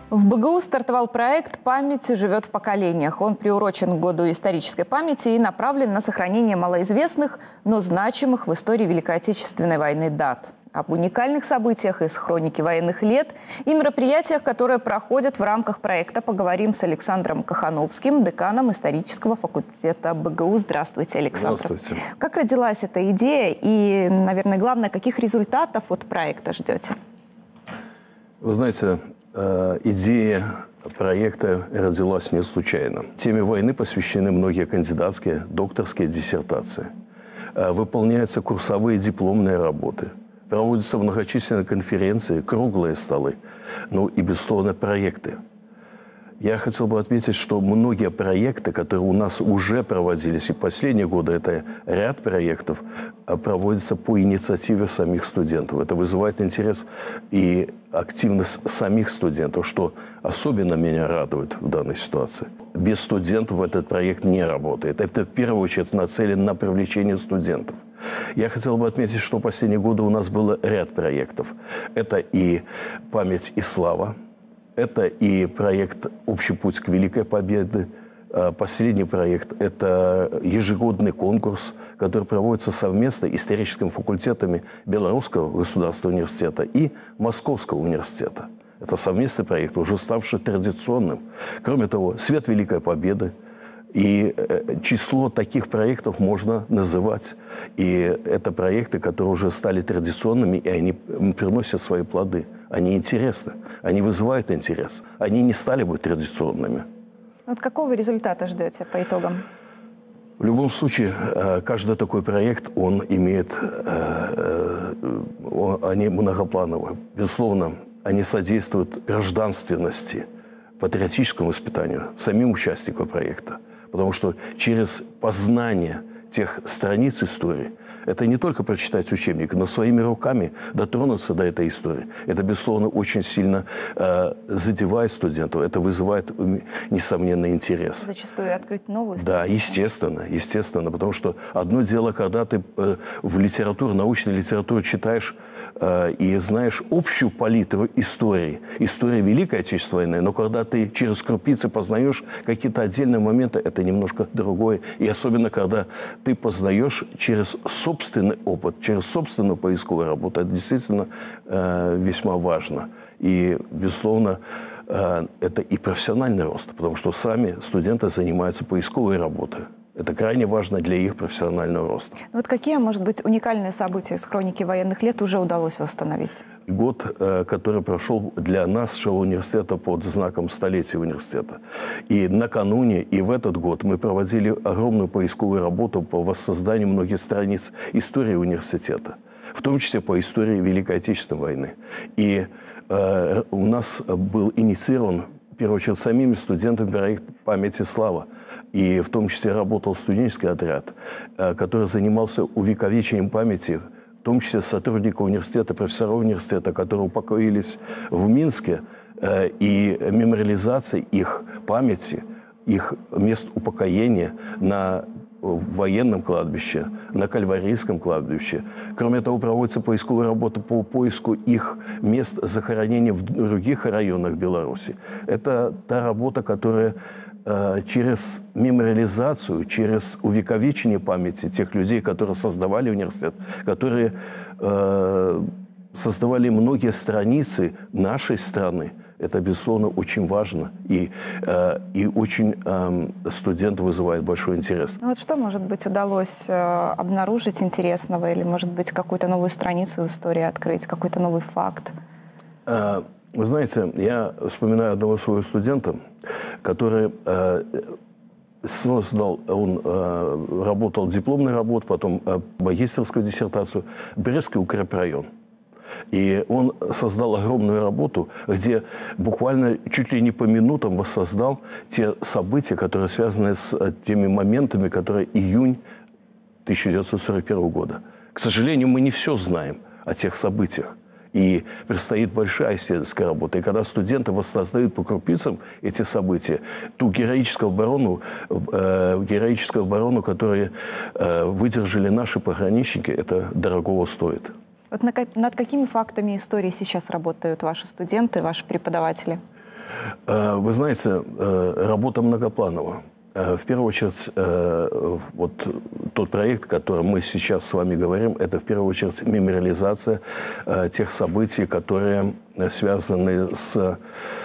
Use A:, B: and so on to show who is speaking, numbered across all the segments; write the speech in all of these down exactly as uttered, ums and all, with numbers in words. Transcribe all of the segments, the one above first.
A: В БГУ стартовал проект «Память живет в поколениях». Он приурочен к году исторической памяти и направлен на сохранение малоизвестных, но значимых в истории Великой Отечественной войны дат. Об уникальных событиях из хроники военных лет и мероприятиях, которые проходят в рамках проекта, поговорим с Александром Кахановским, деканом исторического факультета БГУ. Здравствуйте, Александр.
B: Здравствуйте. Как
A: родилась эта идея и, наверное, главное, каких результатов от проекта ждете?
B: Вы знаете, идея проекта родилась не случайно. Теме войны посвящены многие кандидатские, докторские диссертации. Выполняются курсовые дипломные работы. Проводятся многочисленные конференции, круглые столы. Ну и, безусловно, проекты. Я хотел бы отметить, что многие проекты, которые у нас уже проводились, и в последние годы это ряд проектов, проводятся по инициативе самих студентов. Это вызывает интерес и активность самих студентов, что особенно меня радует в данной ситуации. Без студентов этот проект не работает. Это в первую очередь нацелен на привлечение студентов. Я хотел бы отметить, что в последние годы у нас был ряд проектов. Это и «Память и слава». Это и проект «Общий путь к Великой Победе». Последний проект – это ежегодный конкурс, который проводится совместно историческими факультетами Белорусского государственного университета и Московского университета. Это совместный проект, уже ставший традиционным. Кроме того, «Свет Великой Победы». И число таких проектов можно называть. И это проекты, которые уже стали традиционными, и они приносят свои плоды. Они интересны, они вызывают интерес. Они не стали бы традиционными.
A: Вот какого результата ждете по итогам?
B: В любом случае, каждый такой проект, он имеет... Они многоплановые. Безусловно, они содействуют гражданственности, патриотическому воспитанию самим участникам проекта. Потому что через познание тех страниц истории, это не только прочитать учебник, но своими руками дотронуться до этой истории. Это, безусловно, очень сильно э, задевает студентов, это вызывает, несомненно, интерес.
A: Зачастую открыть новую
B: страницу. Да, естественно, естественно. Потому что одно дело, когда ты э, в литературу, научной литературе читаешь э, и знаешь общую палитру истории, истории Великой Отечественной войны, но когда ты через крупицы познаешь какие-то отдельные моменты, это немножко другое. И особенно, когда ты познаешь через собственный опыт, через собственную поисковую работу, это действительно э, весьма важно. И, безусловно, э, это и профессиональный рост, потому что сами студенты занимаются поисковой работой. Это крайне важно для их профессионального роста.
A: Вот какие, может быть, уникальные события из хроники военных лет уже удалось восстановить?
B: Год, который прошел для нашего университета под знаком столетия университета. И накануне, и в этот год мы проводили огромную поисковую работу по воссозданию многих страниц истории университета, в том числе по истории Великой Отечественной войны. И э, у нас был инициирован, в первую очередь, самими студентами проект «Память и слава». И в том числе работал студенческий отряд, э, который занимался увековечением памяти, в том числе сотрудников университета, профессоров университета, которые упокоились в Минске, э, и мемориализация их памяти, их мест упокоения на военном кладбище, на Кальварийском кладбище. Кроме того, проводится поисковая работа по поиску их мест захоронения в других районах Беларуси. Это та работа, которая э, через мемориализацию, через увековечение памяти тех людей, которые создавали университет, которые э, создавали многие страницы нашей страны, это, безусловно, очень важно. И, э, и очень э, студентов вызывает большой интерес.
A: Ну вот что, может быть, удалось э, обнаружить интересного? Или, может быть, какую-то новую страницу в истории открыть? Какой-то новый факт?
B: Э, вы знаете, я вспоминаю одного своего студента, который э, создал, он э, работал дипломную работу, потом э, магистерскую диссертацию, Брестский укрепрайон. И он создал огромную работу, где буквально чуть ли не по минутам воссоздал те события, которые связаны с теми моментами, которые июнь тысяча девятьсот сорок первого года. К сожалению, мы не все знаем о тех событиях. И предстоит большая исследовательская работа. И когда студенты воссоздают по крупицам эти события, ту героическую оборону, э, героическую оборону, которую э, выдержали наши пограничники, это дорогого стоит.
A: Вот над какими фактами истории сейчас работают ваши студенты, ваши преподаватели?
B: Вы знаете, работа многопланова. В первую очередь, вот тот проект, о котором мы сейчас с вами говорим, это в первую очередь мемориализация тех событий, которые связаны с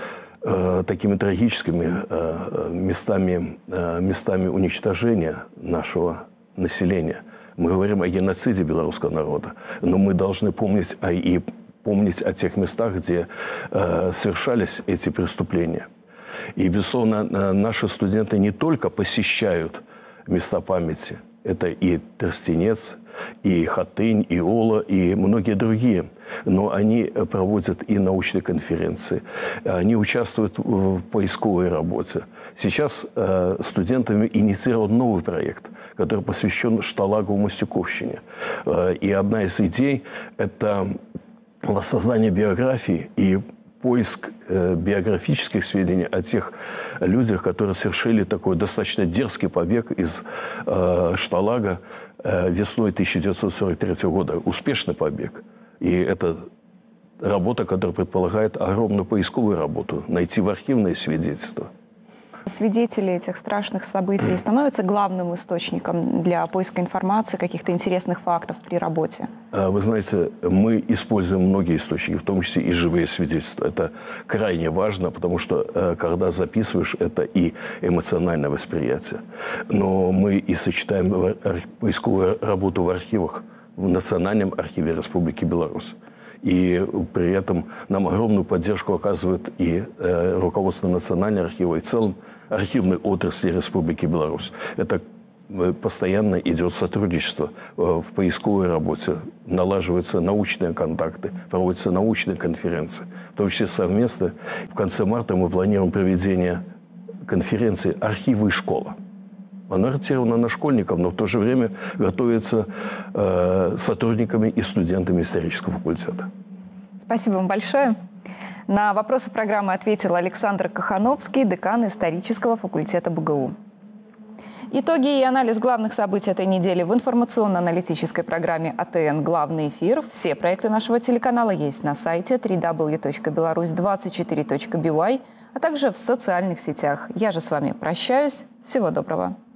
B: такими трагическими местами, местами уничтожения нашего населения. Мы говорим о геноциде белорусского народа, но мы должны помнить о, и помнить о тех местах, где э, совершались эти преступления. И, безусловно, наши студенты не только посещают места памяти. Это и Тростенец, и Хатынь, и Ола, и многие другие. Но они проводят и научные конференции. Они участвуют в поисковой работе. Сейчас э, студентами инициирован новый проект, который посвящен Шталагу-Мостюковщине. Э, и одна из идей – это воссоздание биографии и поиск э, биографических сведений о тех людях, которые совершили такой достаточно дерзкий побег из э, Шталага э, весной тысяча девятьсот сорок третьего года. Успешный побег. И это работа, которая предполагает огромную поисковую работу, найти в архивные свидетельства.
A: Свидетели этих страшных событий становятся главным источником для поиска информации, каких-то интересных фактов при работе?
B: Вы знаете, мы используем многие источники, в том числе и живые свидетельства. Это крайне важно, потому что, когда записываешь, это и эмоциональное восприятие. Но мы и сочетаем поисковую работу в архивах, в Национальном архиве Республики Беларусь. И при этом нам огромную поддержку оказывает и э, руководство Национального архива, и в целом архивной отрасли Республики Беларусь. Это э, постоянно идет сотрудничество э, в поисковой работе, налаживаются научные контакты, проводятся научные конференции, в том числе совместно. В конце марта мы планируем проведение конференции «Архивы и школа». Она ориентирована на школьников, но в то же время готовится э, сотрудниками и студентами исторического факультета.
A: Спасибо вам большое. На вопросы программы ответил Александр Кахановский, декан исторического факультета БГУ. Итоги и анализ главных событий этой недели в информационно-аналитической программе АТН «Главный эфир». Все проекты нашего телеканала есть на сайте дабл ю дабл ю дабл ю точка беларусь двадцать четыре точка би уай, а также в социальных сетях. Я же с вами прощаюсь. Всего доброго.